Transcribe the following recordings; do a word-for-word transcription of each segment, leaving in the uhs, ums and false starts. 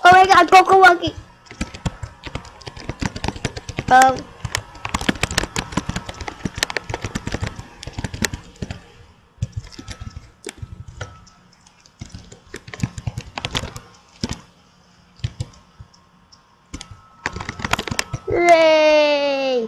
Oh my god, CocoMonkey. Um. Yay!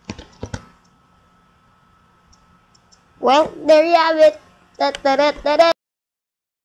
Well, there you have it. Da, da, da, da, da.